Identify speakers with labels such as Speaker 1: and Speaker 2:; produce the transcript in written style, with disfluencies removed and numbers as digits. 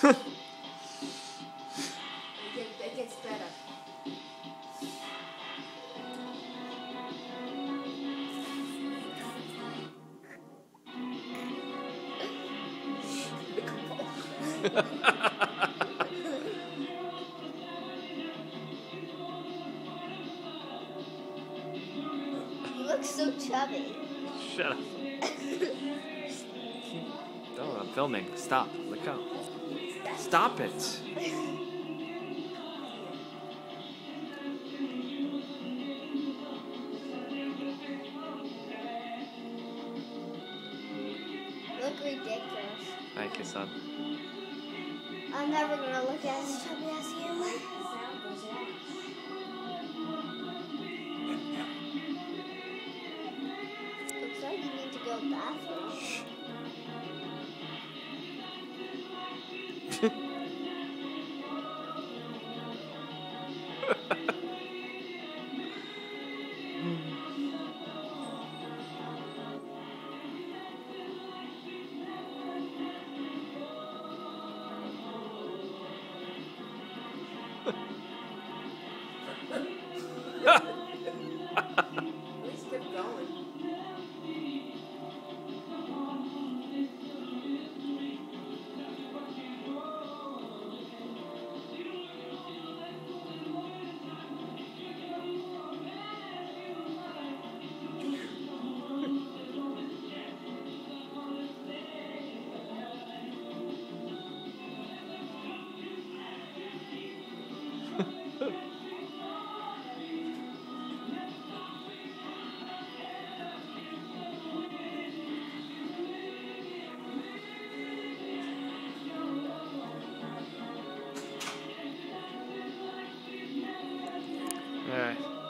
Speaker 1: It gets better.
Speaker 2: You look so chubby.
Speaker 3: Shut up. Oh, I'm filming. Stop. Let go. Stop it.
Speaker 2: Look ridiculous.
Speaker 3: Thank you, son.
Speaker 2: I'm never gonna look as chubby as you. Looks like you need to go to the bathroom.
Speaker 1: At least keep going.
Speaker 3: All right.